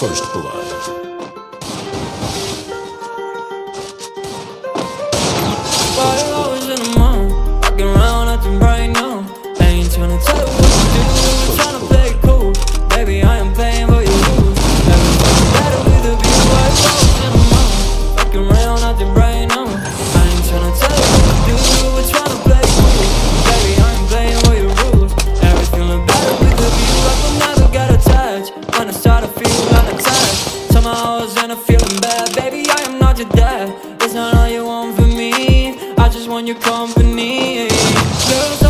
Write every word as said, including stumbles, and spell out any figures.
First blood. Why you always in the mood? Walking around acting bright now. I ain't tryna tell you what to do. We're tryna play it cool. Baby, I am playing for you. Everything's better with a view. Why you always in the mood? Walking around acting bright now. I ain't tryna tell you what to do. We're tryna play it cool. Baby, I am playing for your rules. Everything look better with a view. I will never get attached. When I start to feel unattached, somehow I was in a feeling bad. Baby, I am not your dad. It's not all you want from me. I just want your company. Girl,